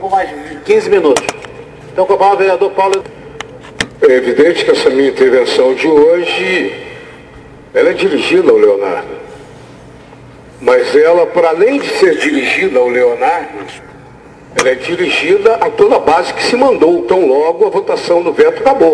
Com mais 15 minutos. Então, com a palavra, vereador Paulo. É evidente que essa minha intervenção de hoje, ela é dirigida ao Leonardo. Mas ela, para além de ser dirigida ao Leonardo, ela é dirigida a toda a base que se mandou, tão logo a votação do veto acabou.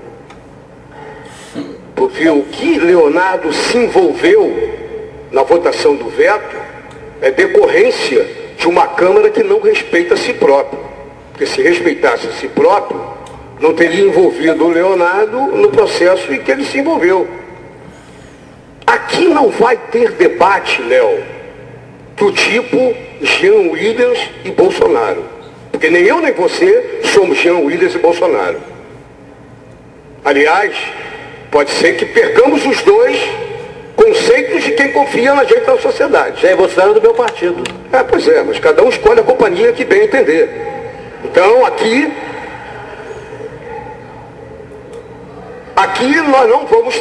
Porque o que Leonardo se envolveu na votação do veto é decorrência de uma Câmara que não respeita a si própria. Porque se respeitasse a si próprio, não teria envolvido o Leonardo no processo em que ele se envolveu. Aqui não vai ter debate, Léo, do tipo Jean Willis e Bolsonaro. Porque nem eu nem você somos Jean Willis e Bolsonaro. Aliás, pode ser que percamos os dois conceitos de quem confia na gente na sociedade. Jair Bolsonaro é do meu partido. Pois é, mas cada um escolhe a companhia que bem entender. Então, aqui nós não vamos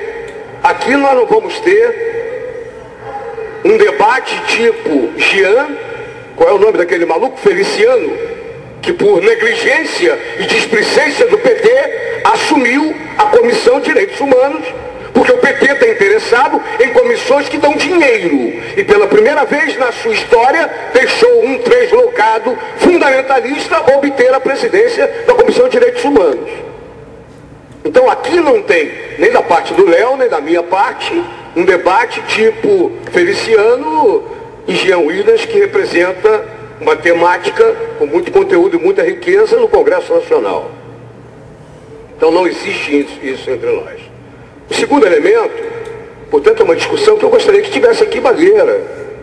ter um debate tipo Jean, qual é o nome daquele maluco? Feliciano, que por negligência e displicência do PT assumiu a Comissão de Direitos Humanos, porque o PT está interessado em comissões que dão dinheiro. E pela primeira vez na sua história, deixou um translocado fundamentalista obter a presidência da Comissão de Direitos Humanos. Então aqui não tem, nem da parte do Léo, nem da minha parte, um debate tipo Feliciano e Jean Willis, que representa uma temática com muito conteúdo e muita riqueza no Congresso Nacional. Então não existe isso entre nós. O segundo elemento, portanto, é uma discussão que eu gostaria que tivesse aqui Bagueira.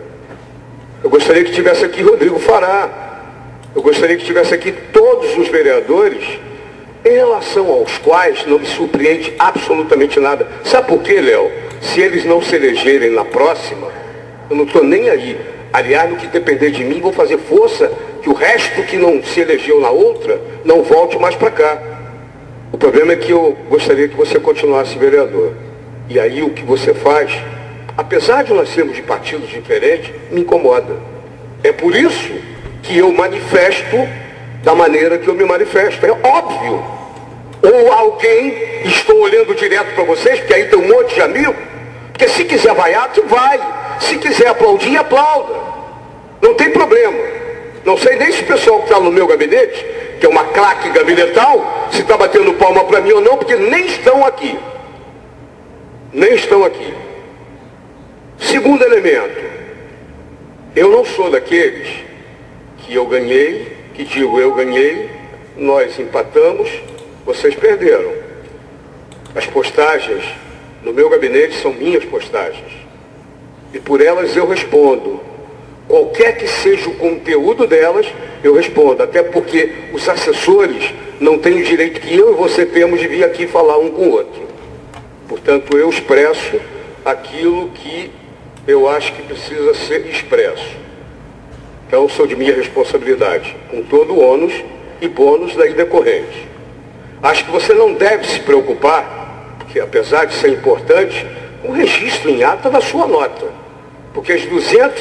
Eu gostaria que tivesse aqui Rodrigo Fará. Eu gostaria que tivesse aqui todos os vereadores, em relação aos quais não me surpreende absolutamente nada. Sabe por quê, Léo? Se eles não se elegerem na próxima, eu não estou nem aí. Aliás, no que depender de mim, vou fazer força que o resto que não se elegeu na outra não volte mais para cá. O problema é que eu gostaria que você continuasse vereador. E aí o que você faz, apesar de nós sermos de partidos diferentes, me incomoda. É por isso que eu manifesto da maneira que eu me manifesto. É óbvio. Ou alguém, estou olhando direto para vocês, porque aí tem um monte de amigo, porque se quiser vaiar, tu vai. Se quiser aplaudir, aplauda. Não tem problema. Não sei nem se o pessoal que está no meu gabinete, que é uma claque gabinetal, se está batendo palma para mim ou não, porque nem estão aqui. Nem estão aqui. Segundo elemento, eu não sou daqueles que eu ganhei, que digo eu ganhei, nós empatamos, vocês perderam. As postagens no meu gabinete são minhas postagens. E por elas eu respondo. Qualquer que seja o conteúdo delas, eu respondo. Até porque os assessores não têm o direito que eu e você temos de vir aqui falar um com o outro. Portanto, eu expresso aquilo que eu acho que precisa ser expresso. Então, sou de minha responsabilidade, com todo o ônus e bônus daí decorrente. Acho que você não deve se preocupar, porque apesar de ser importante, o registro em ata da sua nota. Porque as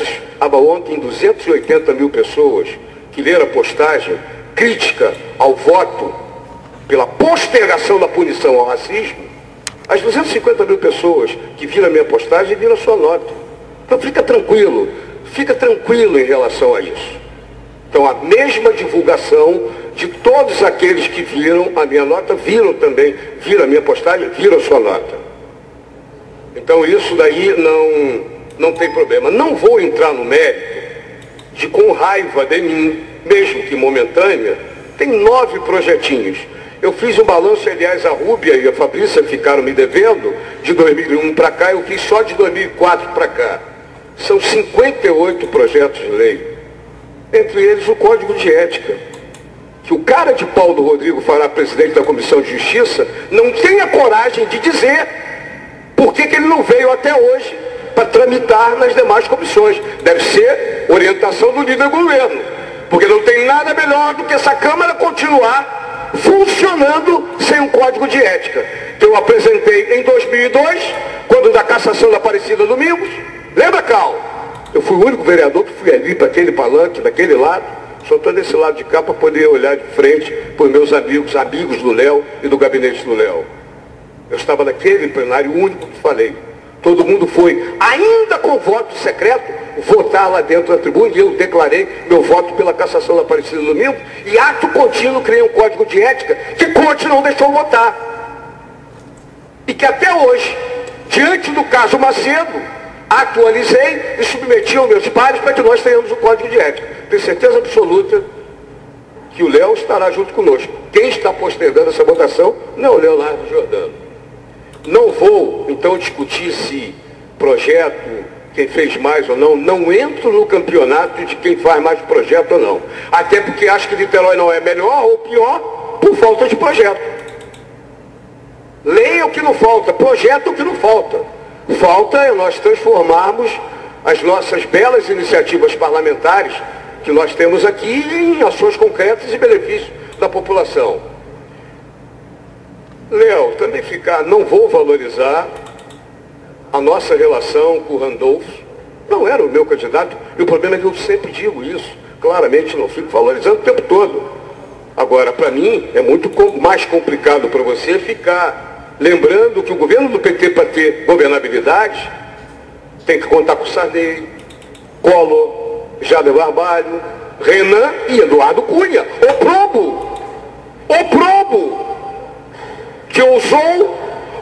280 mil pessoas que leram a postagem crítica ao voto pela postergação da punição ao racismo, as 250 mil pessoas que viram a minha postagem viram a sua nota. Então fica tranquilo em relação a isso. Então a mesma divulgação de todos aqueles que viram a minha nota, viram a minha postagem, viram a sua nota. Então isso daí não tem problema. Não vou entrar no mérito de, com raiva de mim, mesmo que momentânea, tem 9 projetinhos. Eu fiz um balanço, aliás, a Rúbia e a Fabrícia ficaram me devendo, de 2001 para cá, eu fiz só de 2004 para cá. São 58 projetos de lei. Entre eles o Código de Ética. Que o cara de pau do Rodrigo Fará, presidente da Comissão de Justiça, não tem a coragem de dizer por que ele não veio até hoje para tramitar nas demais comissões. Deve ser orientação do líder do governo. Porque não tem nada melhor do que essa Câmara continuar funcionando sem um código de ética. Que eu apresentei em 2002, quando da cassação da Aparecida Domingos. Lembra, Cal? Eu fui o único vereador que fui ali para aquele palanque, daquele lado, Só estou desse lado de cá para poder olhar de frente para os meus amigos do Léo e do gabinete do Léo. Eu estava naquele plenário único que falei. Todo mundo foi, ainda com voto secreto, votar lá dentro da tribuna, e eu declarei meu voto pela cassação da Aparecida Domingo, e ato contínuo criei um código de ética que Conte não deixou votar. E que até hoje, diante do caso Macedo, atualizei e submeti aos meus pares para que nós tenhamos o código de ética. Tenho certeza absoluta que o Léo estará junto conosco. Quem está postergando essa votação não é o Leonardo Giordano. Não vou, então, discutir se projeto, quem fez mais ou não. Não entro no campeonato de quem faz mais projeto ou não. Até porque acho que Niterói não é melhor ou pior por falta de projeto. Leia o que não falta, projeto o que não falta. Falta é nós transformarmos as nossas belas iniciativas parlamentares que nós temos aqui em ações concretas e benefícios da população. Léo, também não vou valorizar a nossa relação com o Randolfo. Não era o meu candidato, e o problema é que eu sempre digo isso. Claramente não fico valorizando o tempo todo. Agora, para mim, é muito mais complicado para você ficar lembrando que o governo do PT, para ter governabilidade, tem que contar com Sarney, Collor, Jader Barbalho, Renan e Eduardo Cunha. O Probo, que ousou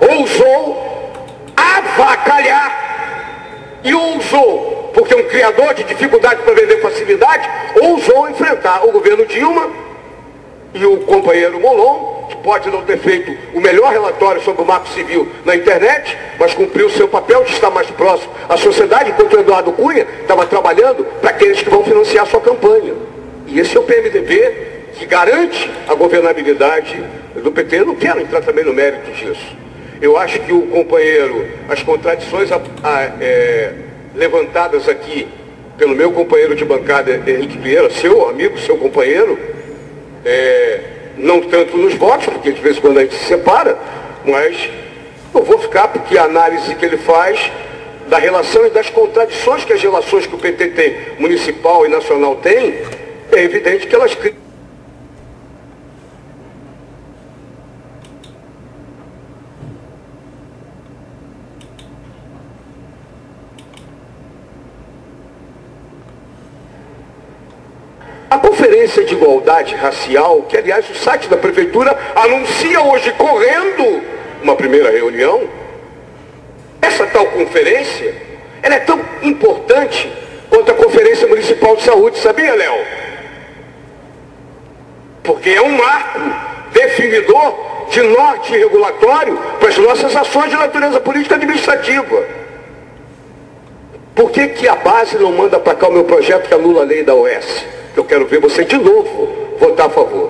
avacalhar e ousou, porque é um criador de dificuldade para vender facilidade, ousou enfrentar o governo Dilma e o companheiro Molon, que pode não ter feito o melhor relatório sobre o Marco Civil na internet, mas cumpriu o seu papel de estar mais próximo à sociedade, enquanto o Eduardo Cunha estava trabalhando para aqueles que vão financiar a sua campanha. E esse é o PMDB que garante a governabilidade do PT. Eu não quero entrar também no mérito disso. Eu acho que o companheiro, as contradições levantadas aqui pelo meu companheiro de bancada, Henrique Vieira, seu amigo, seu companheiro, não tanto nos votos, porque de vez em quando a gente se separa, mas eu vou ficar porque a análise que ele faz da relação e das contradições que as relações que o PT tem, municipal e nacional tem, é evidente que elas criam. A Conferência de Igualdade Racial, que aliás o site da Prefeitura anuncia hoje correndo uma primeira reunião, essa tal conferência, ela é tão importante quanto a Conferência Municipal de Saúde, sabia, Léo? Porque é um marco definidor de norte regulatório para as nossas ações de natureza política administrativa. Por que a base não manda para cá o meu projeto que anula a lei da OS? Eu quero ver você de novo votar a favor.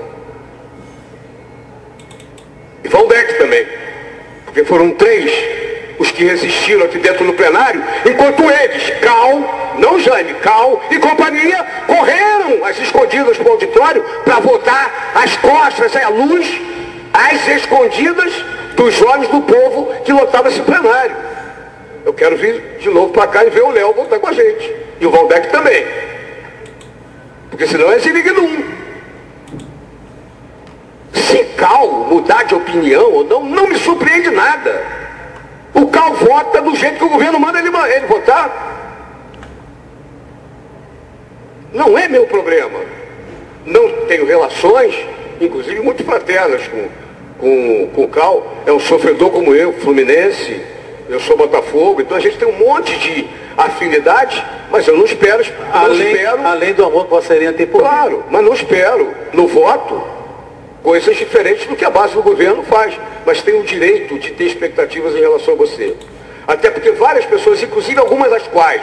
E Valdec também. Porque foram 3 os que resistiram aqui dentro do plenário, enquanto eles, Cal, não Jaime, Cal e companhia, correram às escondidas para o auditório para votar às costas, à luz, às escondidas dos olhos do povo que lotava esse plenário. Eu quero vir de novo para cá e ver o Léo votar com a gente. E o Valdec também. Porque senão é Ziriguinum. Se Cal mudar de opinião ou não me surpreende nada. O Cal vota do jeito que o governo manda ele votar. Não é meu problema. Não tenho relações, inclusive muito fraternas com o Cal. É um sofredor como eu, Fluminense, eu sou Botafogo, então a gente tem um monte de afinidade, mas eu não espero. Além do amor que você seria ter por mim. Claro, mas não espero no voto coisas diferentes do que a base do governo faz. Mas tenho o direito de ter expectativas em relação a você. Até porque várias pessoas, inclusive algumas das quais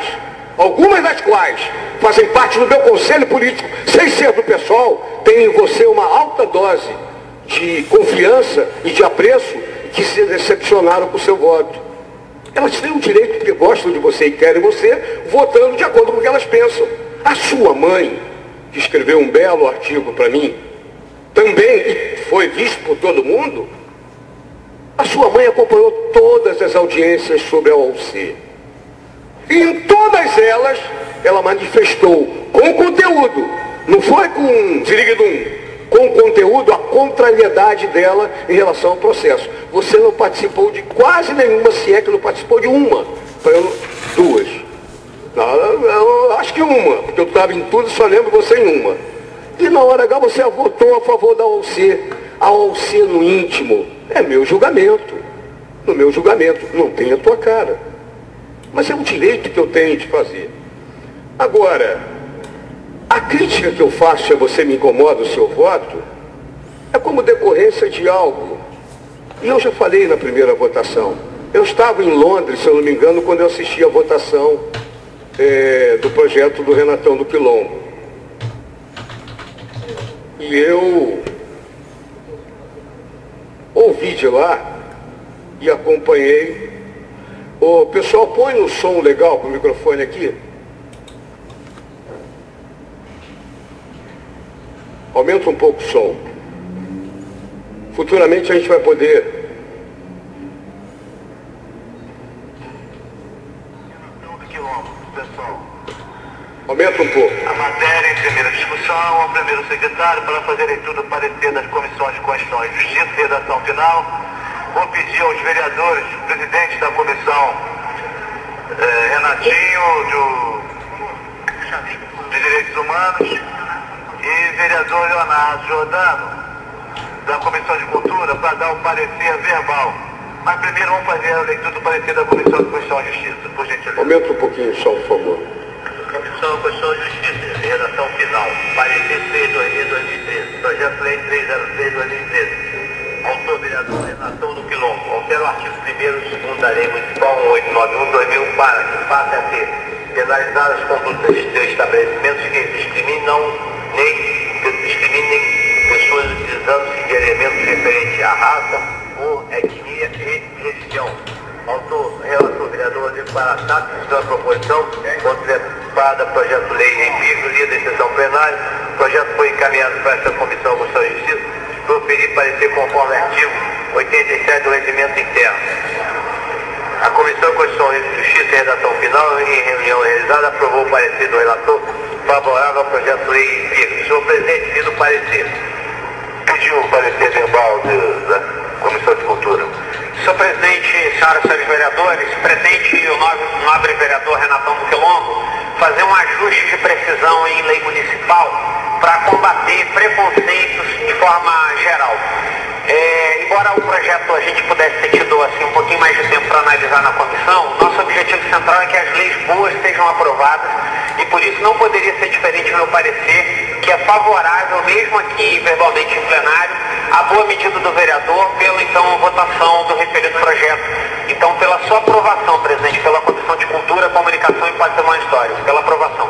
fazem parte do meu conselho político, sem ser do PSOL, têm em você uma alta dose de confiança e de apreço, que se decepcionaram com o seu voto. Elas têm o direito, porque gostam de você e querem você, votando de acordo com o que elas pensam. A sua mãe, que escreveu um belo artigo para mim, também, e foi visto por todo mundo, a sua mãe acompanhou todas as audiências sobre a OAC. E em todas elas, ela manifestou com conteúdo Não foi com ziriguidum, com o conteúdo, a contrariedade dela em relação ao processo. Você não participou de quase nenhuma, se é que não participou de uma, duas. Não, eu acho que uma, porque eu estava em tudo, só lembro você em uma. E na hora H você votou a favor da OALC. A OALC no íntimo é meu julgamento. No meu julgamento, não tem a tua cara. Mas é um direito que eu tenho de fazer. Agora, a crítica que eu faço a você me incomoda o seu voto, é como decorrência de algo. E eu já falei na primeira votação. Eu estava em Londres, se eu não me engano, quando eu assisti a votação do projeto do Renatão do Quilombo. E eu ouvi de lá e acompanhei. Ô, pessoal, põe um som legal para o microfone aqui. Aumenta um pouco o som. Futuramente a gente vai poder... Aumenta um pouco. A matéria em primeira discussão, ao primeiro secretário, para fazer a leitura do parecer das comissões de Constituição e Justiça e redação final. Vou pedir aos vereadores, presidente da comissão, Renatinho, de Direitos Humanos, e vereador Leonardo Giordano, da Comissão de Cultura, para dar o parecer verbal. Mas primeiro vamos fazer a leitura do parecer da Comissão de Constituição e Justiça, por gentileza. Aumenta um pouquinho só, por favor. Comissão de Constituição e Justiça, redação final. Parecer 3/2013. Projeto de Lei 303/2013. Autor vereador Renatão do Quilombo. Altera o artigo 1º e 2º da Lei Municipal 1891/2000 para que passe a ser penalizadas as condutas de estabelecimentos que discriminam pessoas utilizando-se de elementos referentes à raça, cor, etnia e religião. Autor, relator, vereador Rodrigo Baratá, da proposição, contemplada projeto de lei em vigor, lida em sessão plenária. O projeto foi encaminhado para esta Comissão de Constituição e Justiça, proferir parecer conforme artigo 87 do Regimento Interno. A Comissão de Constituição e Justiça e redação final, em reunião realizada, aprovou o parecer do relator favorável ao projeto de lei em vigor. Senhor presidente, pido o parecer. Pediu o parecer verbal da Comissão de Cultura. Senhor presidente, senhoras e senhores vereadores, pretende o nobre vereador Renatão do Quilombo fazer um ajuste de precisão em lei municipal para combater preconceitos de forma geral. Embora o projeto a gente pudesse ter tido assim, um pouquinho mais de tempo para analisar na comissão, nosso objetivo central é que as leis boas sejam aprovadas e por isso não poderia ser diferente do meu parecer, que é favorável, mesmo aqui verbalmente em plenário, a boa medida do vereador pela então votação do referido projeto. Então, pela sua aprovação, presidente, pela Comissão de Cultura, Comunicação e Patrimônio Histórico, pela aprovação.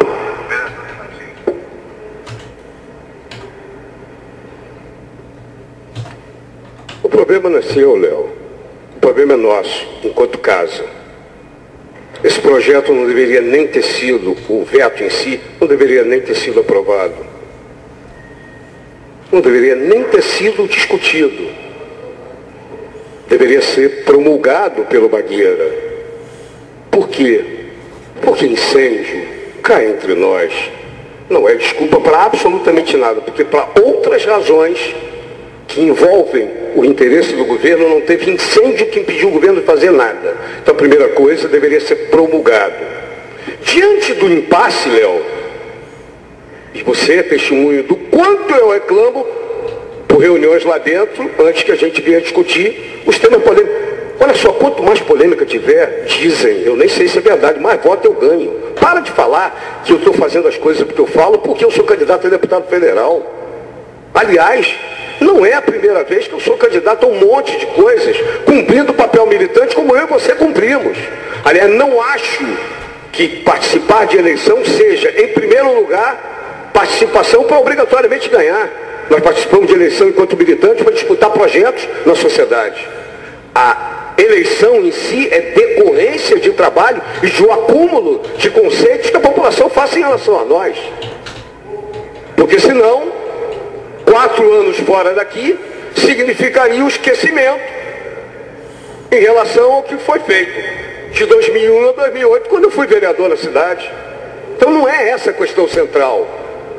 O problema não é seu, Léo. O problema é nosso, enquanto casa. Esse projeto não deveria nem ter sido, o veto em si, não deveria nem ter sido aprovado. Não deveria nem ter sido discutido. Deveria ser promulgado pelo Bagueira. Por quê? Porque incêndio, cá entre nós, não é desculpa para absolutamente nada, porque para outras razões que envolvem o interesse do governo, não teve incêndio que impediu o governo de fazer nada. Então a primeira coisa deveria ser promulgado. Diante do impasse, Léo, e você é testemunho do quanto eu reclamo por reuniões lá dentro, antes que a gente venha discutir os temas polêmicos. Olha só, quanto mais polêmica tiver, dizem, eu nem sei se é verdade, mais voto eu ganho. Para de falar que eu estou fazendo as coisas porque eu falo, porque eu sou candidato a deputado federal. Aliás, não é a primeira vez que eu sou candidato a um monte de coisas, cumprindo o papel militante como eu e você cumprimos. Aliás, não acho que participar de eleição seja, em primeiro lugar, participação para obrigatoriamente ganhar. Nós participamos de eleição enquanto militantes para disputar projetos na sociedade. A eleição em si é decorrência de trabalho e de um acúmulo de conceitos que a população faça em relação a nós. Porque senão, 4 anos fora daqui significaria o esquecimento em relação ao que foi feito de 2001 a 2008, quando eu fui vereador na cidade. Então não é essa a questão central.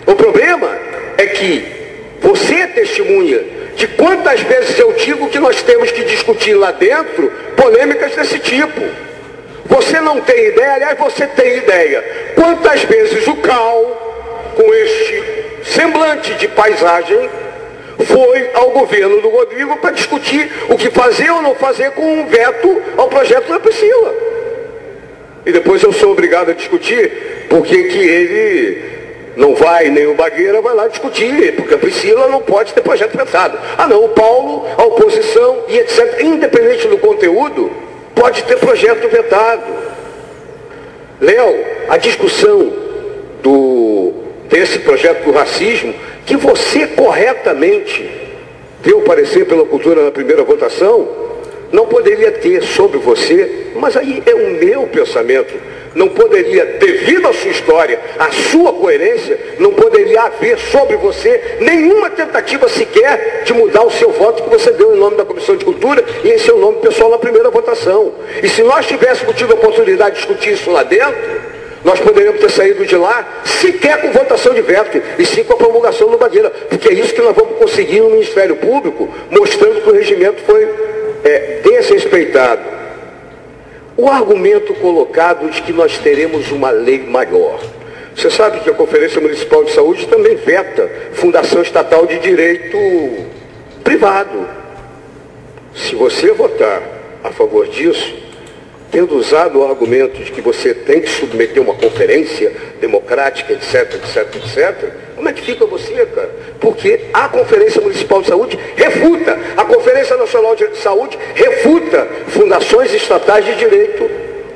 O problema é que você é testemunha de quantas vezes eu digo que nós temos que discutir lá dentro polêmicas desse tipo. Você não tem ideia, aliás, você tem ideia. Quantas vezes o CAL, com este semblante de paisagem, foi ao governo do Rodrigo para discutir o que fazer ou não fazer com um veto ao projeto da Priscila. E depois eu sou obrigado a discutir porque que ele não vai, nem o Bagueira vai lá discutir, porque a Priscila não pode ter projeto vetado. Ah não, o Paulo, a oposição e etc. Independente do conteúdo, pode ter projeto vetado. Léo, a discussão desse projeto do racismo, que você corretamente deu parecer pela cultura na primeira votação, não poderia ter sobre você, mas aí é o meu pensamento, não poderia, devido à sua história, à sua coerência, não poderia haver sobre você nenhuma tentativa sequer de mudar o seu voto que você deu em nome da Comissão de Cultura e em seu nome pessoal na primeira votação. E se nós tivéssemos tido a oportunidade de discutir isso lá dentro, nós poderíamos ter saído de lá sequer com votação de veto, e sim com a promulgação do Bagueira, porque é isso que nós vamos conseguir no Ministério Público, mostrando que o regimento foi desrespeitado. O argumento colocado de que nós teremos uma lei maior. Você sabe que a Conferência Municipal de Saúde também veta fundação estatal de direito privado. Se você votar a favor disso, tendo usado o argumento de que você tem que submeter uma conferência democrática, etc, etc, etc, como é que fica você, cara? Porque a Conferência Municipal de Saúde refuta, a Conferência Nacional de Saúde refuta fundações estatais de direito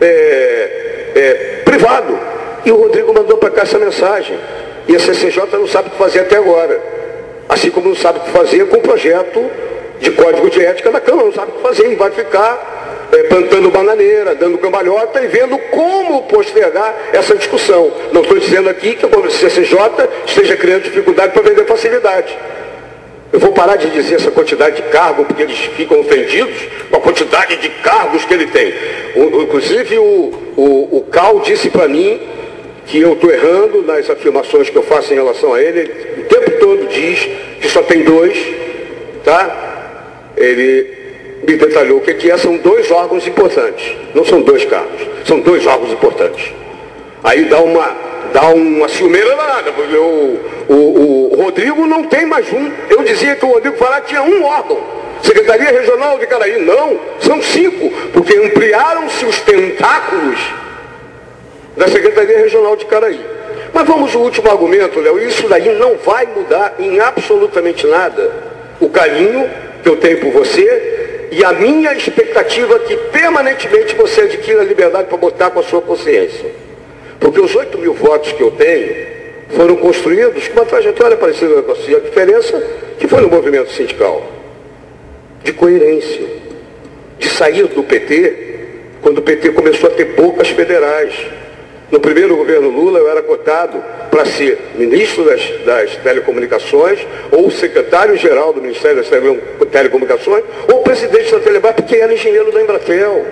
privado. E o Rodrigo mandou para cá essa mensagem. E a CCJ não sabe o que fazer até agora. Assim como não sabe o que fazer com o projeto de código de ética da Câmara, não sabe o que fazer e vai ficar plantando bananeira, dando cambalhota e vendo como postergar essa discussão. Não estou dizendo aqui que a CCJ esteja criando dificuldade para vender facilidade. Eu vou parar de dizer essa quantidade de cargo, porque eles ficam ofendidos com a quantidade de cargos que ele tem. Inclusive o Cal disse para mim que eu estou errando nas afirmações que eu faço em relação a ele. Ele o tempo todo diz que só tem 2, tá? Ele me detalhou o que é, são 2 órgãos importantes. Não são 2 cargos, são 2 órgãos importantes. Aí dá uma ciumeira danada, porque o Rodrigo não tem mais um. Eu dizia que o Rodrigo Fará tinha um órgão. Secretaria Regional de Caraí. Não, são 5, porque ampliaram-se os tentáculos da Secretaria Regional de Caraí. Mas vamos ao último argumento, Léo. Isso daí não vai mudar em absolutamente nada o carinho que eu tenho por você e a minha expectativa que permanentemente você adquira a liberdade para botar com a sua consciência. Porque os 8.000 votos que eu tenho foram construídos com uma trajetória parecida com a sua. A diferença que foi no movimento sindical. De coerência. De sair do PT, quando o PT começou a ter bocas federais. No primeiro governo Lula eu era cotado para ser ministro das telecomunicações, ou secretário-geral do Ministério das Telecomunicações, ou presidente da Telebar, porque era engenheiro da Embratel.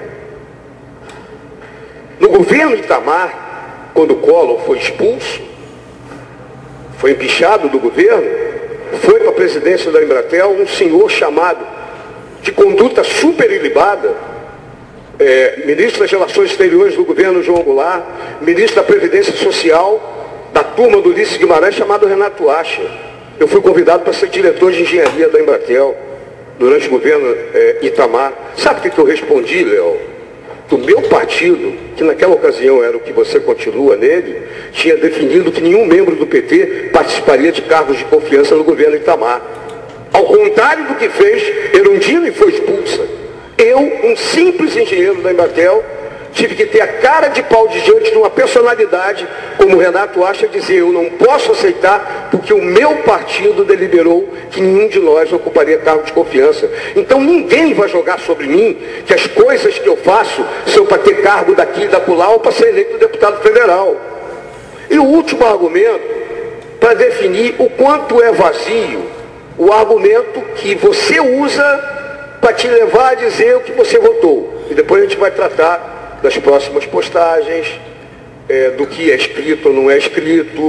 No governo Itamar, quando o Collor foi expulso, foi empichado do governo, foi para a presidência da Embratel um senhor chamado, de conduta super ilibada, ministro das Relações Exteriores do governo João Goulart, ministro da Previdência Social, da turma do Ulisses Guimarães, chamado Renato Acha. Eu fui convidado para ser diretor de engenharia da Embratel, durante o governo Itamar. Sabe o que eu respondi, Léo? Do meu partido, que naquela ocasião era o que você continua nele, tinha definido que nenhum membro do PT participaria de cargos de confiança no governo Itamar. Ao contrário do que fez Erundina e foi expulsa. Eu, um simples engenheiro da Embratel, tive que ter a cara de pau diante de uma personalidade como o Renato Acha dizer: eu não posso aceitar porque o meu partido deliberou que nenhum de nós ocuparia cargo de confiança. Então ninguém vai jogar sobre mim que as coisas que eu faço são para ter cargo daqui e da acolá ou para ser eleito deputado federal. E o último argumento, para definir o quanto é vazio, o argumento que você usa para te levar a dizer o que você votou. E depois a gente vai tratar das próximas postagens, do que é escrito ou não é escrito,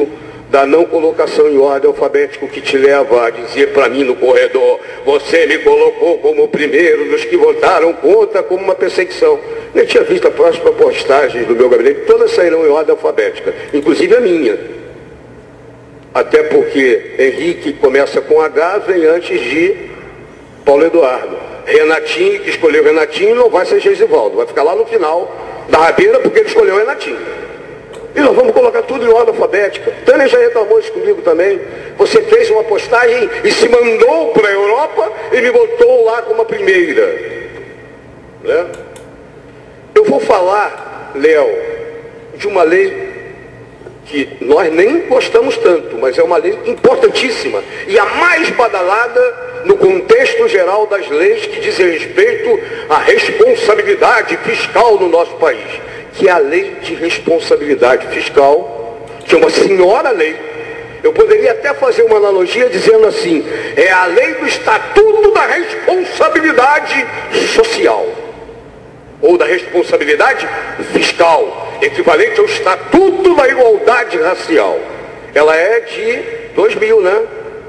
da não colocação em ordem alfabética, que te leva a dizer para mim no corredor: você me colocou como o primeiro dos que votaram contra, como uma perseguição. Eu tinha visto a próxima postagem do meu gabinete, todas saíram em ordem alfabética, inclusive a minha. Até porque Henrique começa com H, vem antes de Paulo Eduardo. Renatinho, que escolheu Renatinho, não vai ser Gesivaldo, vai ficar lá no final da rabeira porque ele escolheu Renatinho. E nós vamos colocar tudo em ordem alfabética. Tânia já reclamou isso comigo também. Você fez uma postagem e se mandou para a Europa e me botou lá como a primeira. Né? Eu vou falar, Léo, de uma lei que nós nem gostamos tanto, mas é uma lei importantíssima e a mais badalada no contexto geral das leis que dizem respeito à responsabilidade fiscal no nosso país, que é a Lei de Responsabilidade Fiscal, que é uma senhora lei. Eu poderia até fazer uma analogia dizendo assim: é a lei do Estatuto da Responsabilidade Social, ou da Responsabilidade Fiscal, equivalente ao Estatuto da Igualdade Racial. Ela é de 2000, né?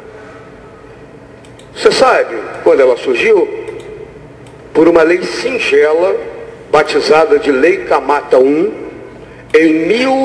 Você sabe quando ela surgiu? Por uma lei singela, batizada de Lei Camata I, em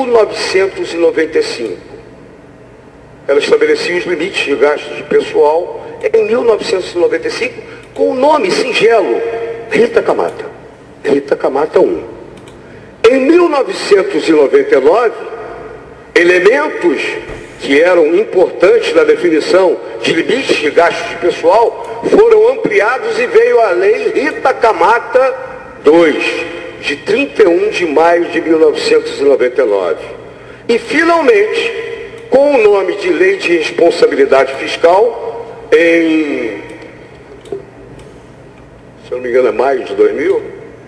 1995. Ela estabelecia os limites de gastos de pessoal em 1995, com o nome singelo, Rita Camata. Rita Camata I. Em 1999, elementos que eram importantes na definição de limites de gastos de pessoal foram ampliados e veio a Lei Rita Camata II, de 31 de maio de 1999. E, finalmente, com o nome de Lei de Responsabilidade Fiscal, em, se eu não me engano, é maio de 2000,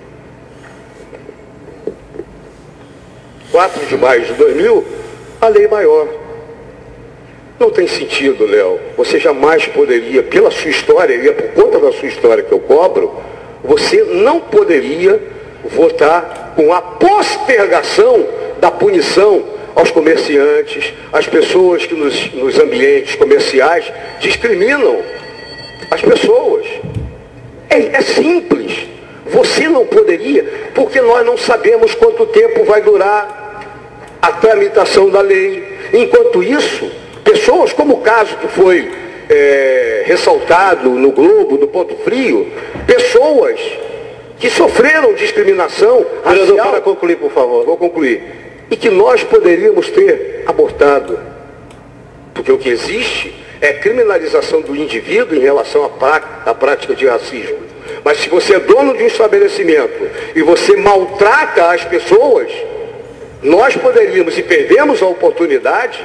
4 de maio de 2000, a lei maior. Não tem sentido, Léo. Você jamais poderia, pela sua história, e é por conta da sua história que eu cobro, você não poderia votar com a postergação da punição aos comerciantes, às pessoas que nos ambientes comerciais discriminam as pessoas. É simples. Você não poderia, porque nós não sabemos quanto tempo vai durar a tramitação da lei. Enquanto isso, pessoas como o caso que foi ressaltado no Globo, do Ponto Frio, pessoas que sofreram discriminação racial. Vereador, para concluir, por favor. Vou concluir. E que nós poderíamos ter abortado. Porque o que existe é criminalização do indivíduo em relação à prática de racismo. Mas se você é dono de um estabelecimento e você maltrata as pessoas, nós poderíamos, e perdemos a oportunidade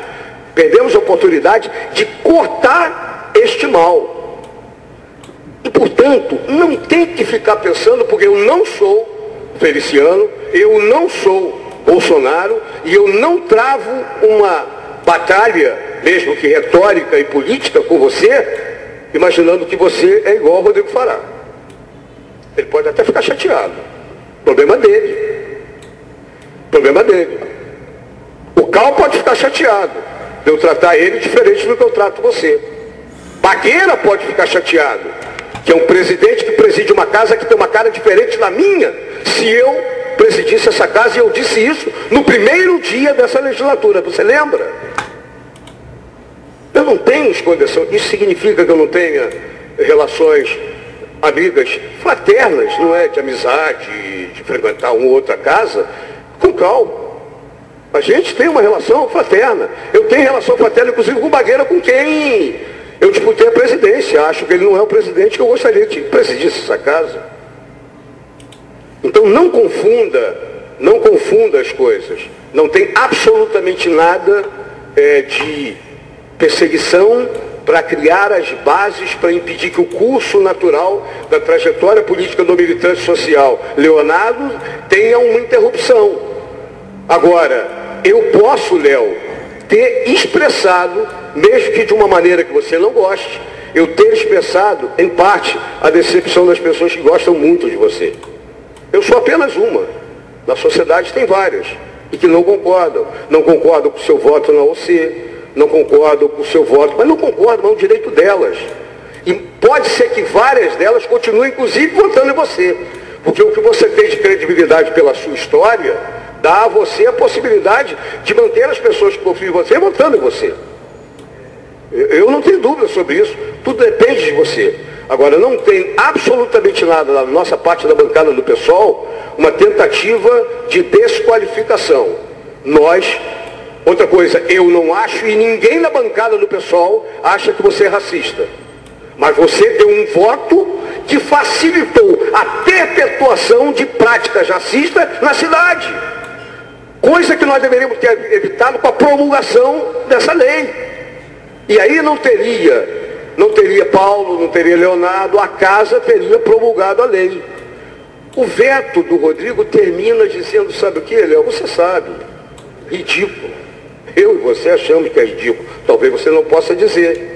de cortar este mal. E, portanto, não tem que ficar pensando, porque eu não sou Feliciano, eu não sou Bolsonaro, e eu não travo uma batalha, mesmo que retórica e política, com você, imaginando que você é igual ao Rodrigo Fará. Ele pode até ficar chateado. Problema dele. Problema dele. O Cal pode ficar chateado de eu tratar ele diferente do que eu trato você. Bagueira pode ficar chateado, que é um presidente que preside uma casa que tem uma cara diferente da minha, se eu presidisse essa casa, e eu disse isso no primeiro dia dessa legislatura. Você lembra? Eu não tenho escondeção. Isso significa que eu não tenha relações amigas fraternas, não é? De amizade, de frequentar uma ou outra casa, com calma. A gente tem uma relação fraterna. Eu tenho relação fraterna, inclusive, com o Bagueira, com quem eu disputei a presidência. Acho que ele não é o presidente que eu gostaria que presidisse essa casa. Então não confunda as coisas. Não tem absolutamente nada de perseguição para criar as bases para impedir que o curso natural da trajetória política do militante social Leonardo tenha uma interrupção. Agora, eu posso, Léo, ter expressado, mesmo que de uma maneira que você não goste, eu ter expressado, em parte, a decepção das pessoas que gostam muito de você. Eu sou apenas uma. Na sociedade tem várias. E que não concordam. Não concordam com o seu voto na OC, não concordam com o seu voto, mas não concordam, é um direito delas. E pode ser que várias delas continuem, inclusive, votando em você. Porque o que você tem de credibilidade pela sua história dá a você a possibilidade de manter as pessoas que confiam em você votando em você. Eu não tenho dúvida sobre isso. Tudo depende de você. Agora, não tem absolutamente nada da nossa parte da bancada do PSOL uma tentativa de desqualificação. Outra coisa, eu não acho e ninguém na bancada do PSOL acha que você é racista. Mas você deu um voto que facilitou a perpetuação de práticas racistas na cidade. Coisa que nós deveríamos ter evitado com a promulgação dessa lei. E aí não teria Paulo, não teria Leonardo, a casa teria promulgado a lei. O veto do Rodrigo termina dizendo, sabe o que, Léo? Você sabe, ridículo. Eu e você achamos que é ridículo. Talvez você não possa dizer.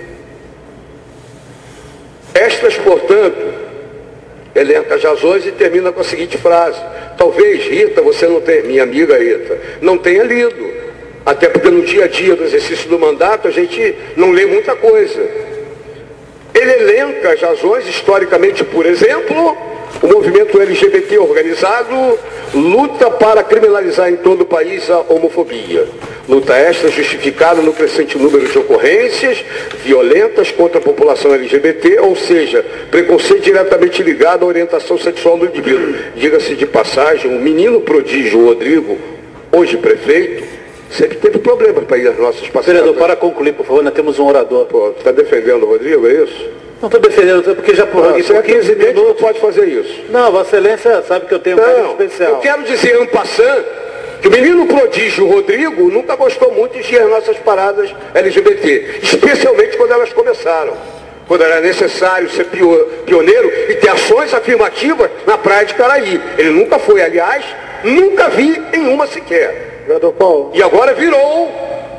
Estas, portanto, elenca as razões e termina com a seguinte frase. Talvez, Rita, você não tenha, minha amiga Rita, não tenha lido. Até porque no dia a dia do exercício do mandato a gente não lê muita coisa. Ele elenca as razões, historicamente, por exemplo, o movimento LGBT organizado luta para criminalizar em todo o país a homofobia. Luta esta justificada no crescente número de ocorrências violentas contra a população LGBT, ou seja, preconceito diretamente ligado à orientação sexual do indivíduo. Diga-se de passagem, o menino prodígio Rodrigo, hoje prefeito, sempre teve problemas para ir às nossas passadas. Vereador, para concluir, por favor, nós temos um orador. Pô, está defendendo o Rodrigo, é isso? Não estou defendendo, porque já por você é presidente, não pode fazer isso. Não, Vossa Excelência sabe que eu tenho um carinho especial. Eu quero dizer, en passant, que o menino prodígio Rodrigo nunca gostou muito de ir às nossas paradas LGBT, especialmente quando elas começaram. Quando era necessário ser pioneiro e ter ações afirmativas na praia de Caraí. Ele nunca foi, aliás, nunca vi em uma sequer. Vereador Paulo. E agora virou,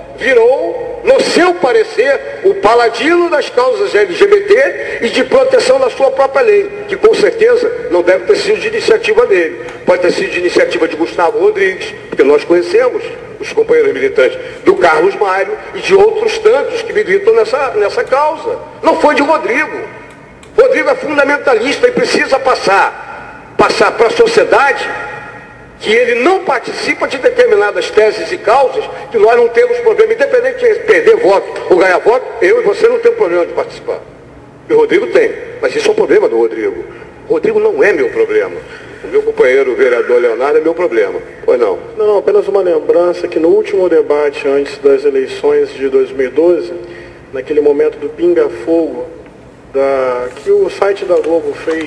no seu parecer, o paladino das causas LGBT e de proteção da sua própria lei, que com certeza não deve ter sido de iniciativa dele. Pode ter sido de iniciativa de Gustavo Rodrigues, porque nós conhecemos os companheiros militantes, do Carlos Mário e de outros tantos que militam nessa causa. Não foi de Rodrigo. Rodrigo é fundamentalista e precisa passar para a sociedade que ele não participa de determinadas teses e causas, que nós não temos problema, independente de perder voto ou ganhar voto, eu e você não temos problema de participar. E o Rodrigo tem, mas isso é um problema do Rodrigo. O Rodrigo não é meu problema. O meu companheiro, o vereador Leonardo, é meu problema. Pois não? Não, apenas uma lembrança que no último debate antes das eleições de 2012, naquele momento do pinga-fogo, que o site da Globo fez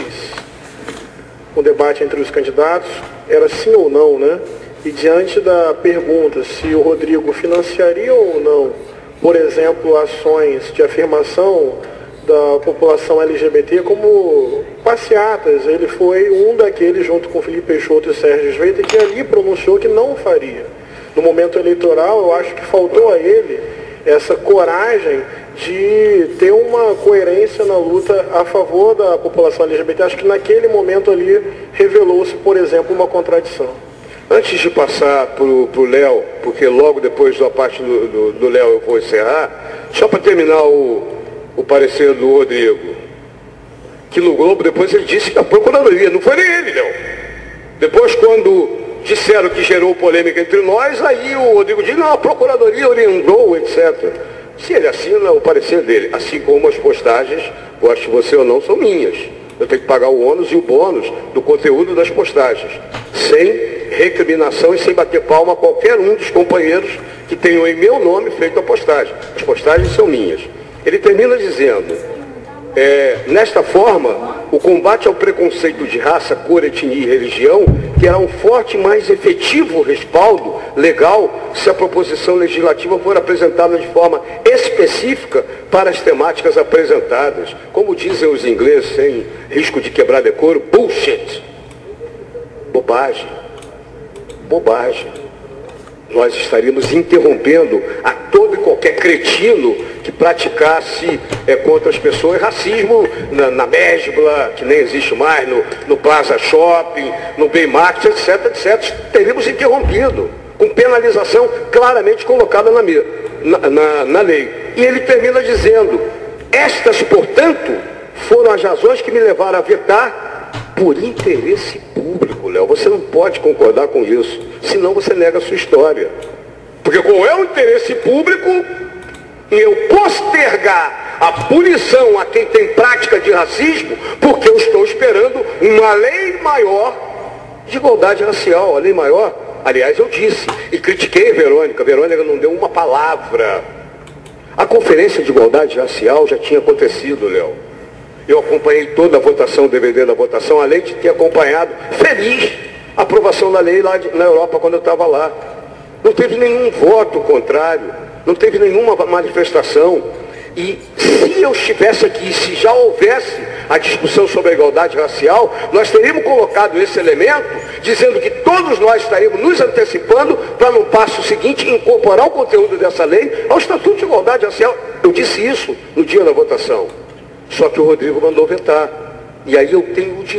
um debate entre os candidatos, era sim ou não, né? E diante da pergunta se o Rodrigo financiaria ou não, por exemplo, ações de afirmação da população LGBT como passeatas, ele foi um daqueles, junto com Felipe Peixoto e Sérgio Sveita, que ali pronunciou que não faria. No momento eleitoral, eu acho que faltou a ele essa coragem de ter uma coerência na luta a favor da população LGBT. Acho que naquele momento ali revelou-se, por exemplo, uma contradição. Antes de passar para o Léo, porque logo depois da parte do Léo eu vou encerrar, só para terminar o parecer do Rodrigo, que no Globo depois ele disse que a Procuradoria, não foi nem ele, Léo. Depois, quando disseram que gerou polêmica entre nós, aí o Rodrigo disse, não, a Procuradoria orientou, etc. Se ele assina o parecer dele, assim como as postagens, goste você ou não, são minhas. Eu tenho que pagar o ônus e o bônus do conteúdo das postagens, sem recriminação e sem bater palma a qualquer um dos companheiros que tenham em meu nome feito a postagem. As postagens são minhas. Ele termina dizendo, nesta forma, o combate ao preconceito de raça, cor, etnia e religião terá um forte e mais efetivo respaldo legal se a proposição legislativa for apresentada de forma específica para as temáticas apresentadas. Como dizem os ingleses, sem risco de quebrar decoro, bullshit. Bobagem. Bobagem. Nós estaríamos interrompendo a todo e qualquer cretino que praticasse contra as pessoas racismo na Mesbla, que nem existe mais, no Plaza Shopping, no Baymarket, etc, etc. Teríamos interrompido, com penalização claramente colocada na mesa. na lei. E ele termina dizendo: estas, portanto, foram as razões que me levaram a vetar por interesse público. Léo, você não pode concordar com isso, senão você nega a sua história. Porque qual é o interesse público em eu postergar a punição a quem tem prática de racismo, porque eu estou esperando uma lei maior de igualdade racial, a lei maior? Aliás, eu disse e critiquei a Verônica não deu uma palavra. A conferência de igualdade racial já tinha acontecido, Léo. Eu acompanhei toda a votação, o DVD da votação, além de ter acompanhado, feliz, a aprovação da lei lá na Europa quando eu estava lá. Não teve nenhum voto contrário, não teve nenhuma manifestação. E se eu estivesse aqui, se já houvesse a discussão sobre a igualdade racial, nós teríamos colocado esse elemento, dizendo que todos nós estaríamos nos antecipando para, no passo seguinte, incorporar o conteúdo dessa lei ao Estatuto de Igualdade Racial. Eu disse isso no dia da votação. Só que o Rodrigo mandou vetar. E aí eu tenho o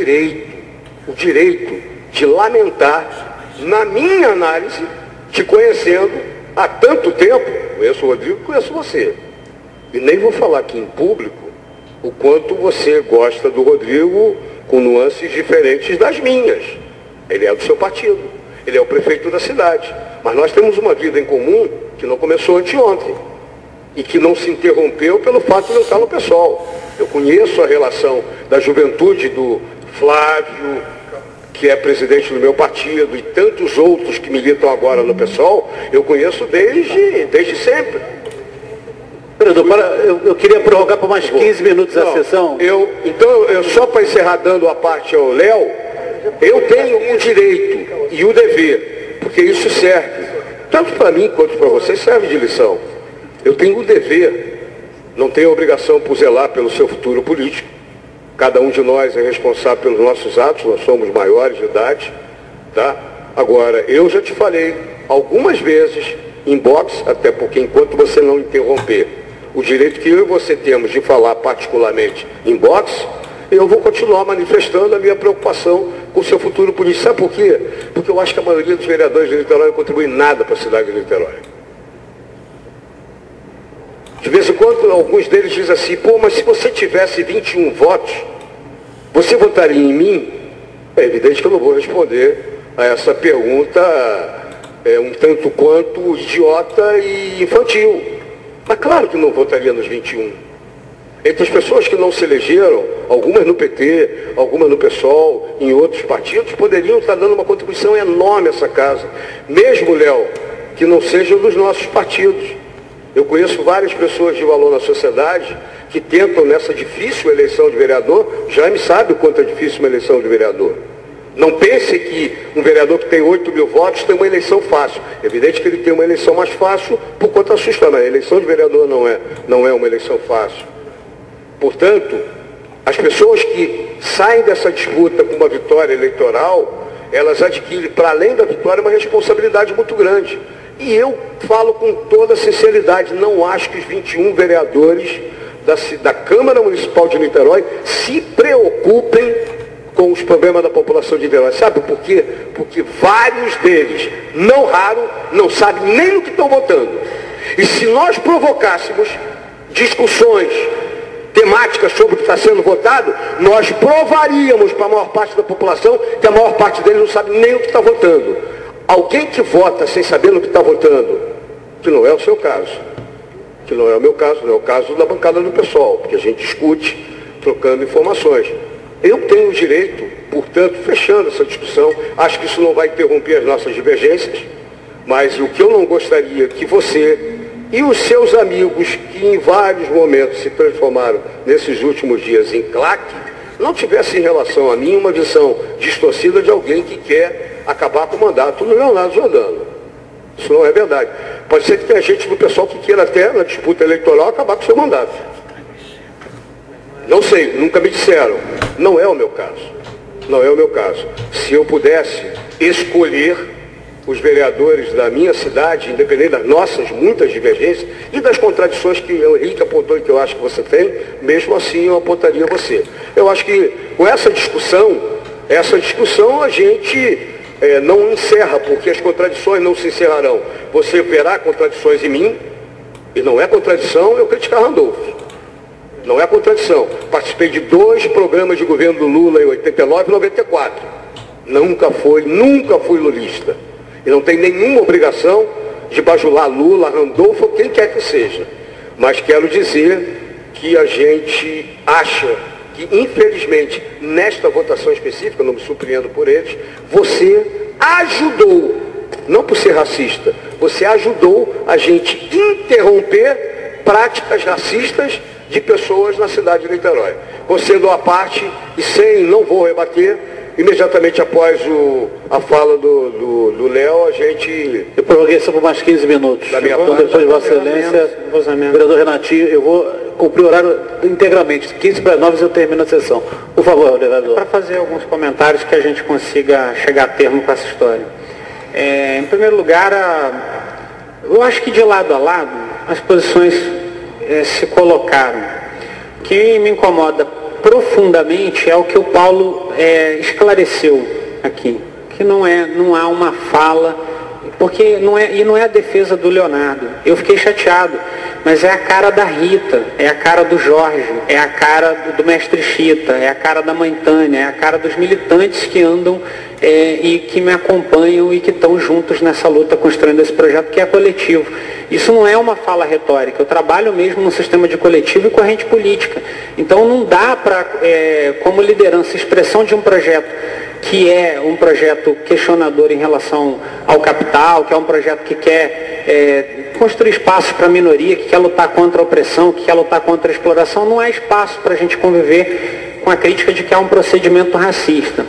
direito de lamentar, na minha análise, te conhecendo há tanto tempo, conheço o Rodrigo, conheço você. E nem vou falar aqui em público o quanto você gosta do Rodrigo com nuances diferentes das minhas. Ele é do seu partido, ele é o prefeito da cidade. Mas nós temos uma vida em comum que não começou anteontem e que não se interrompeu pelo fato de eu estar no PSOL. Eu conheço a relação da juventude do Flávio, que é presidente do meu partido, e tantos outros que militam agora no PSOL, eu conheço desde sempre. Vereador, eu queria prorrogar por mais 15 minutos a sessão. Então, só para encerrar dando a parte ao Léo, eu tenho o direito e o dever, porque isso serve, tanto para mim quanto para você, serve de lição. Eu tenho o dever, não tenho a obrigação por zelar pelo seu futuro político. Cada um de nós é responsável pelos nossos atos, nós somos maiores de idade, tá? Agora, eu já te falei algumas vezes, em box, até porque enquanto você não interromper o direito que eu e você temos de falar particularmente em box, eu vou continuar manifestando a minha preocupação com o seu futuro político. Sabe por quê? Porque eu acho que a maioria dos vereadores de Niterói não contribui nada para a cidade de Niterói. De vez em quando, alguns deles dizem assim: pô, mas se você tivesse 21 votos, você votaria em mim? É evidente que eu não vou responder a essa pergunta um tanto quanto idiota e infantil. Mas claro que não votaria nos 21. Entre as pessoas que não se elegeram, algumas no PT, algumas no PSOL, em outros partidos, poderiam estar dando uma contribuição enorme a essa casa. Mesmo, Léo, que não sejam dos nossos partidos. Eu conheço várias pessoas de valor na sociedade que tentam nessa difícil eleição de vereador. Jaime sabe o quanto é difícil uma eleição de vereador. Não pense que um vereador que tem 8 mil votos tem uma eleição fácil. É evidente que ele tem uma eleição mais fácil por conta da sua história. A eleição de vereador não é uma eleição fácil. Portanto, as pessoas que saem dessa disputa com uma vitória eleitoral, elas adquirem, para além da vitória, uma responsabilidade muito grande. E eu falo com toda sinceridade, não acho que os 21 vereadores da Câmara Municipal de Niterói se preocupem com os problemas da população de Niterói. Sabe por quê? Porque vários deles, não raro, não sabem nem o que estão votando. E se nós provocássemos discussões temáticas sobre o que está sendo votado, nós provaríamos para a maior parte da população que a maior parte deles não sabe nem o que está votando. Alguém que vota sem saber no que está votando, que não é o seu caso, que não é o meu caso, não é o caso da bancada do PSOL, porque a gente discute trocando informações. Eu tenho o direito, portanto, fechando essa discussão, acho que isso não vai interromper as nossas divergências, mas o que eu não gostaria que você e os seus amigos, que em vários momentos se transformaram nesses últimos dias em claque, não tivessem em relação a mim uma visão distorcida de alguém que quer acabar com o mandato do Leonardo Jordano. Isso não é verdade. Pode ser que tenha gente do pessoal que queira até, na disputa eleitoral, acabar com o seu mandato. Não sei, nunca me disseram. Não é o meu caso. Não é o meu caso. Se eu pudesse escolher os vereadores da minha cidade, independente das nossas muitas divergências e das contradições que o Henrique apontou e que eu acho que você tem, mesmo assim eu apontaria você. Eu acho que com essa discussão a gente não encerra, porque as contradições não se encerrarão. Você verá contradições em mim, E não é contradição eu criticar Randolfo. Não é contradição. Participei de 2 programas de governo do Lula em 89 e 94. Nunca fui lulista. E não tenho nenhuma obrigação de bajular Lula, Randolfo, quem quer que seja. Mas quero dizer que a gente acha que, infelizmente, nesta votação específica, não me surpreendo por eles, você ajudou, não por ser racista, você ajudou a gente interromper práticas racistas de pessoas na cidade de Niterói. Concedendo a parte e não vou rebater, imediatamente após a fala do Léo, a gente... Eu prorroguei só por mais 15 minutos. Da minha Depois de Vossa Excelência, vereador Renatinho, eu vou cumprir o horário integralmente. 15 para 9 eu termino a sessão. Por favor, vereador. Para fazer alguns comentários que a gente consiga chegar a termo com essa história. Em primeiro lugar, eu acho que de lado a lado as posições se colocaram. O que me incomoda profundamente é o que o Paulo esclareceu aqui, que não há uma fala, porque não é a defesa do Leonardo. Eu fiquei chateado, mas é a cara da Rita, é a cara do Jorge, é a cara do mestre Chita, é a cara da mãe Tânia, é a cara dos militantes que andam e que me acompanham e que estão juntos nessa luta construindo esse projeto que é coletivo. Isso não é uma fala retórica, eu trabalho mesmo no sistema de coletivo e corrente política. Então não dá para, como liderança, expressão de um projeto que é um projeto questionador em relação ao capital, que é um projeto que quer construir espaços para a minoria, que quer lutar contra a opressão, que quer lutar contra a exploração, não há espaço para a gente conviver com a crítica de que há um procedimento racista.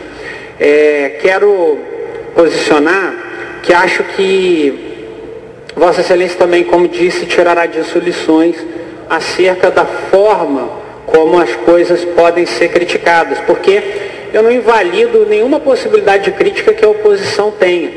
Quero posicionar que acho que Vossa Excelência também, como disse, tirará disso lições acerca da forma como as coisas podem ser criticadas, porque eu não invalido nenhuma possibilidade de crítica que a oposição tenha.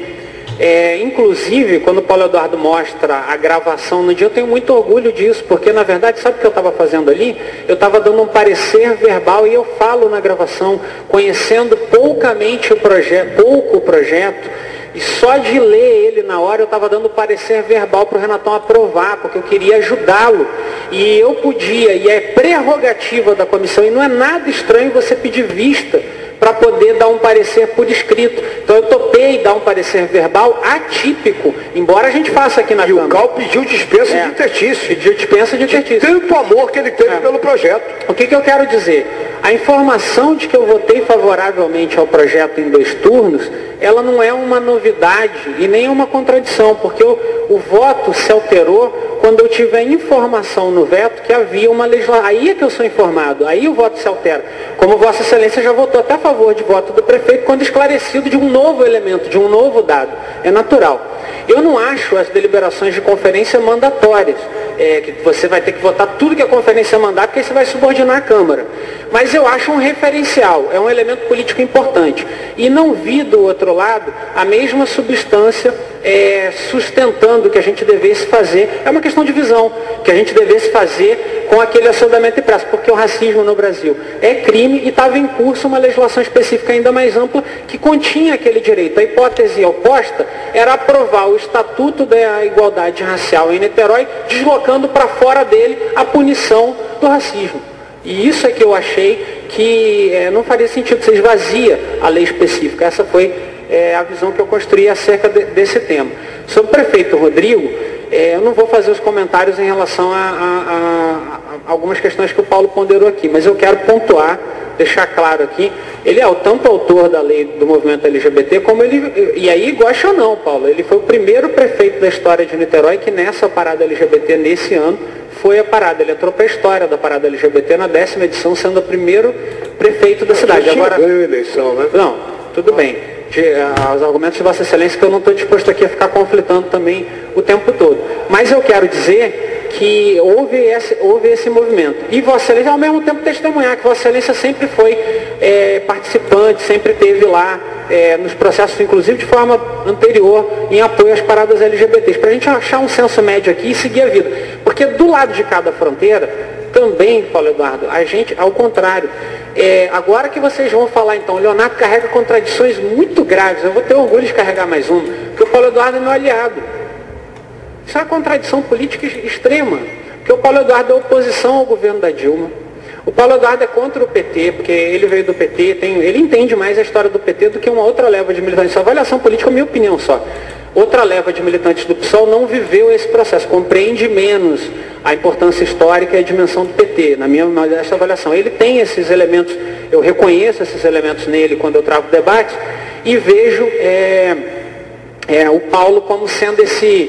Inclusive, quando o Paulo Eduardo mostra a gravação no dia, eu tenho muito orgulho disso, porque na verdade, sabe o que eu estava fazendo ali? Eu estava dando um parecer verbal e eu falo na gravação, conhecendo poucamente pouco o projeto, e só de ler ele na hora eu estava dando parecer verbal para o Renatão aprovar, porque eu queria ajudá-lo. E eu podia, e é prerrogativa da comissão, e não é nada estranho você pedir vista para poder dar um parecer por escrito. Então eu topei dar um parecer verbal atípico, embora a gente faça aqui na Câmara. E o Cal pediu dispensa de tertício. Pediu dispensa de tertício. Tanto amor que ele teve pelo projeto. O que eu quero dizer? A informação de que eu votei favoravelmente ao projeto em 2 turnos, ela não é uma novidade e nem uma contradição, porque o voto se alterou quando eu tiver informação no veto que havia uma legislação. Aí é que eu sou informado, aí o voto se altera. Como Vossa Excelência já votou até a favor de voto do prefeito quando esclarecido de um novo elemento, de um novo dado. É natural. Eu não acho as deliberações de conferência mandatórias, que você vai ter que votar tudo que a conferência mandar, porque você vai subordinar a Câmara. Mas eu acho um referencial, é um elemento político importante. E não vi do outro lado a mesma substância sustentando que a gente devesse fazer, é uma questão de visão, que a gente devesse fazer com aquele assodamento impresso, porque o racismo no Brasil é crime e estava em curso uma legislação específica ainda mais ampla que continha aquele direito. A hipótese oposta era aprovar o Estatuto da Igualdade Racial em Niterói, deslocando para fora dele a punição do racismo. E isso é que eu achei que não faria sentido, você esvazia a lei específica. Essa foi a visão que eu construí acerca desse tema. Sobre o prefeito Rodrigo, eu não vou fazer os comentários em relação a algumas questões que o Paulo ponderou aqui, mas eu quero pontuar, deixar claro aqui, ele é o tanto autor da lei do movimento LGBT, como ele, e aí gosta ou não, Paulo, ele foi o primeiro prefeito da história de Niterói que nessa parada LGBT, nesse ano, foi a parada. Ele entrou para a história da parada LGBT na 10ª edição, sendo o primeiro prefeito da cidade. Agora ganhou a eleição, né? Não, tudo bem. Os argumentos de Vossa Excelência que eu não estou disposto aqui a ficar conflitando também o tempo todo. Mas eu quero dizer que houve esse movimento. E Vossa Excelência, ao mesmo tempo, testemunhar que Vossa Excelência sempre foi participante, sempre esteve lá nos processos, inclusive de forma anterior, em apoio às paradas LGBTs. Para a gente achar um senso médio aqui e seguir a vida. Porque do lado de cada fronteira, também, Paulo Eduardo, a gente, ao contrário, agora que vocês vão falar então, o Leonardo carrega contradições muito graves, eu vou ter orgulho de carregar mais uma, porque o Paulo Eduardo é meu aliado. Isso é uma contradição política extrema, porque o Paulo Eduardo é oposição ao governo da Dilma. O Paulo Eduardo é contra o PT, porque ele veio do PT, ele entende mais a história do PT do que uma outra leva de militantes. Essa avaliação política é a minha opinião só. Outra leva de militantes do PSOL não viveu esse processo, compreende menos a importância histórica e a dimensão do PT, na minha modesta avaliação. Ele tem esses elementos, eu reconheço esses elementos nele quando eu travo debate, e vejo o Paulo como sendo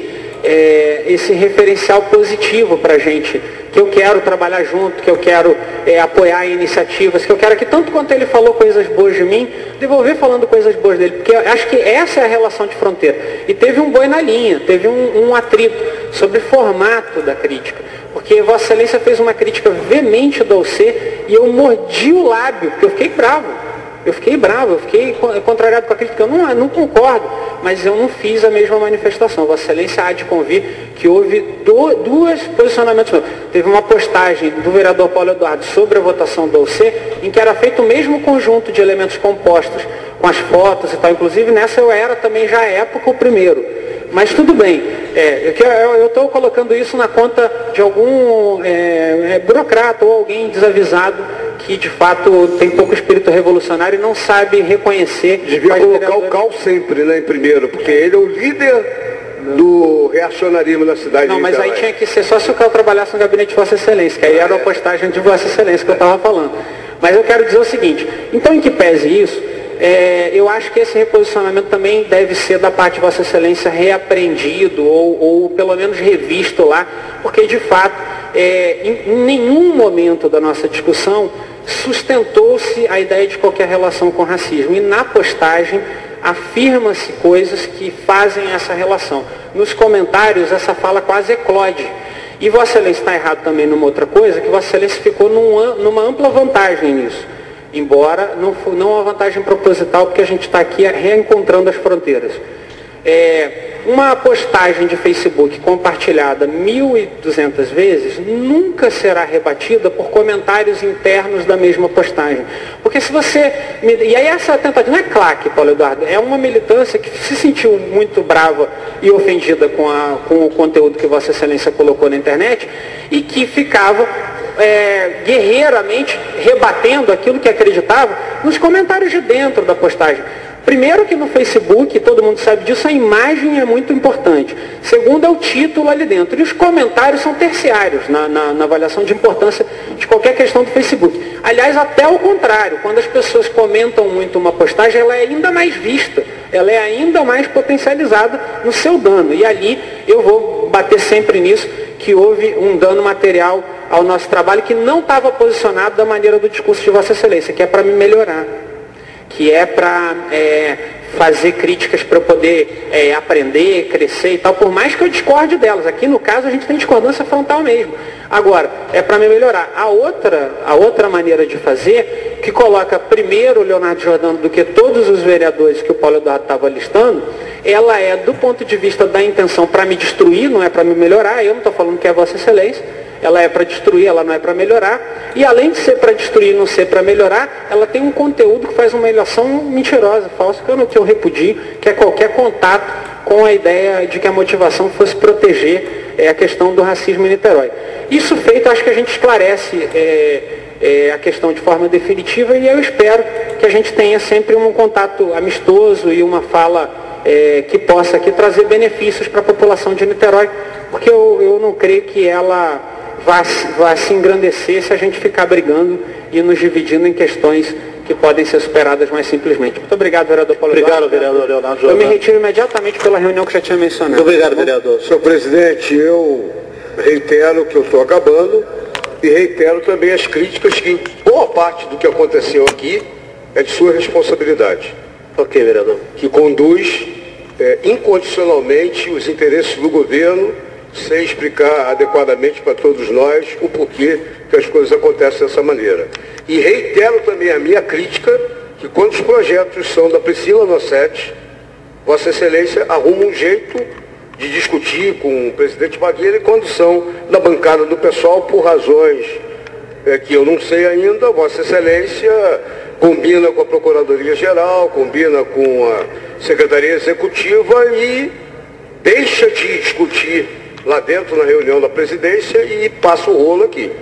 esse referencial positivo para a gente, que eu quero trabalhar junto, que eu quero apoiar iniciativas, que eu quero que, tanto quanto ele falou coisas boas de mim, devolver falando coisas boas dele, porque eu acho que essa é a relação de fronteira. E teve um boi na linha, teve um atrito sobre formato da crítica, porque Vossa Excelência fez uma crítica veemente do OC e eu mordi o lábio, porque eu fiquei bravo. Eu fiquei contrariado com a crítica, eu não concordo, mas eu não fiz a mesma manifestação. Vossa Excelência há de convir que houve dois posicionamentos. Teve uma postagem do vereador Paulo Eduardo sobre a votação do OC, em que era feito o mesmo conjunto de elementos compostos, com as fotos e tal. Inclusive nessa eu era também já à época o primeiro. Mas tudo bem, eu estou colocando isso na conta de algum burocrata ou alguém desavisado que de fato tem pouco espírito revolucionário e não sabe reconhecer. Devia colocar o Cal sempre, né, em primeiro, porque ele é o líder do reacionarismo na cidade. Não, mas aí tinha que ser só se o Cal trabalhasse no gabinete de Vossa Excelência, que aí era a postagem de Vossa Excelência que eu estava falando. Mas eu quero dizer o seguinte, então em que pese isso, eu acho que esse reposicionamento também deve ser da parte de Vossa Excelência reaprendido ou pelo menos revisto lá, porque de fato em nenhum momento da nossa discussão sustentou-se a ideia de qualquer relação com racismo, e na postagem afirma-se coisas que fazem essa relação. Nos comentários essa fala quase eclode. E Vossa Excelência está errado também numa outra coisa, que Vossa Excelência ficou numa ampla vantagem nisso. Embora não uma vantagem proposital, porque a gente está aqui reencontrando as fronteiras. Uma postagem de Facebook compartilhada 1.200 vezes nunca será rebatida por comentários internos da mesma postagem. Porque se você... E aí essa tentativa não é claque, Paulo Eduardo, é uma militância que se sentiu muito brava e ofendida com o conteúdo que Vossa Excelência colocou na internet e que ficava guerreiramente rebatendo aquilo que acreditava nos comentários de dentro da postagem. Primeiro que no Facebook, todo mundo sabe disso, a imagem é muito importante. Segundo é o título ali dentro. E os comentários são terciários na avaliação de importância de qualquer questão do Facebook. Aliás, até o contrário, quando as pessoas comentam muito uma postagem, ela é ainda mais vista, ela é ainda mais potencializada no seu dano. E ali eu vou bater sempre nisso, que houve um dano material ao nosso trabalho que não estava posicionado da maneira do discurso de Vossa Excelência, que é para me melhorar, que é para fazer críticas para eu poder aprender, crescer e tal, por mais que eu discorde delas. Aqui no caso a gente tem discordância frontal mesmo. Agora, é para me melhorar. A outra maneira de fazer, que coloca primeiro o Leonardo Giordano do que todos os vereadores que o Paulo Eduardo estava listando, ela é do ponto de vista da intenção para me destruir, não é para me melhorar. Eu não estou falando que é Vossa Excelência. Ela é para destruir, ela não é para melhorar. E além de ser para destruir e não ser para melhorar, ela tem um conteúdo que faz uma ilação mentirosa, falsa, que eu repudio, que é qualquer contato com a ideia de que a motivação fosse proteger a questão do racismo em Niterói. Isso feito, acho que a gente esclarece a questão de forma definitiva, e eu espero que a gente tenha sempre um contato amistoso e uma fala que possa aqui trazer benefícios para a população de Niterói, porque eu não creio que ela vai se engrandecer se a gente ficar brigando e nos dividindo em questões que podem ser superadas mais simplesmente. Muito obrigado, vereador Paulo Eduardo. Obrigado, vereador Leonardo Eu Giordano. me retiro imediatamente pela reunião que já tinha mencionado. Muito obrigado, vereador. Senhor presidente, eu reitero que eu estou acabando e reitero também as críticas que boa parte do que aconteceu aqui é de sua responsabilidade. Ok, vereador. Que conduz incondicionalmente os interesses do governo, sem explicar adequadamente para todos nós o porquê que as coisas acontecem dessa maneira. E reitero também a minha crítica, que quando os projetos são da Priscila Nossetti, Vossa Excelência arruma um jeito de discutir com o presidente Magueira, e quando são da bancada do pessoal, por razões que eu não sei ainda, Vossa Excelência combina com a Procuradoria-Geral, combina com a Secretaria Executiva e deixa de discutir lá dentro na reunião da presidência e passo o rolo aqui.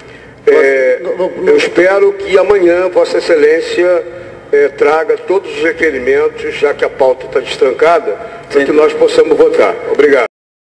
Eu espero que amanhã Vossa Excelência traga todos os requerimentos, já que a pauta está destrancada, para que nós possamos votar. Obrigado.